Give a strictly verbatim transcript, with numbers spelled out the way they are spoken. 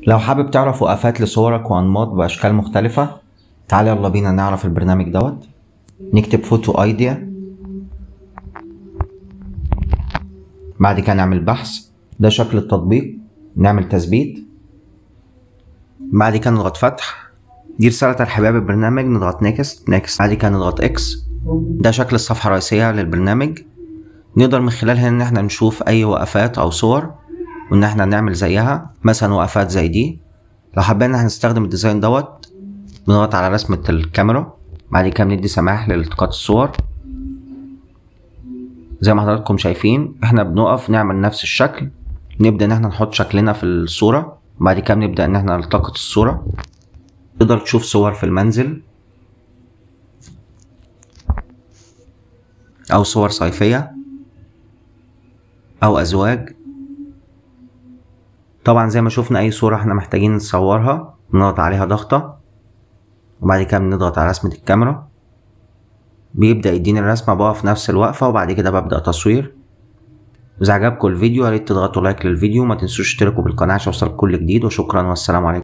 لو حابب تعرف وقفات لصورك وأنماط بأشكال مختلفة، تعال يلا بينا نعرف البرنامج دوت. نكتب فوتو ايديا، بعد كده نعمل بحث. ده شكل التطبيق، نعمل تثبيت، بعد كده نضغط فتح. دي رسالة ترحيبية بالبرنامج، نضغط نيكست نيكست، بعد كده نضغط اكس. ده شكل الصفحة الرئيسية للبرنامج. نقدر من خلالها ان احنا نشوف اي وقفات او صور وان احنا نعمل زيها، مثلا وقفات زي دي. لو حابين ان احنا نستخدم الديزاين دوت، بنضغط على رسمة الكاميرا، بعد كده بندي سماح لالتقاط الصور. زي ما حضراتكم شايفين احنا بنقف نعمل نفس الشكل، نبدأ ان احنا نحط شكلنا في الصورة، بعد كده نبدأ ان احنا نلتقط الصورة. تقدر تشوف صور في المنزل او صور صيفية او ازواج. طبعا زي ما شفنا اي صورة احنا محتاجين نصورها بنضغط عليها ضغطة، وبعد كده بنضغط على رسمة الكاميرا، بيبدأ يديني الرسمة. بقف نفس الوقفة وبعد كده ببدأ تصوير. إذا عجبكم الفيديو ياريت تضغطوا لايك للفيديو، ما تنسوش تشتركوا بالقناة عشان يوصلكوا كل جديد، وشكرا والسلام عليكم.